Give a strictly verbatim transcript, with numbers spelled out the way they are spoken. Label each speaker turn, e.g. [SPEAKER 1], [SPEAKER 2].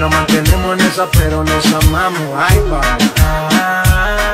[SPEAKER 1] Nos mantenemos en esa, pero nos amamos. Ay, vamos.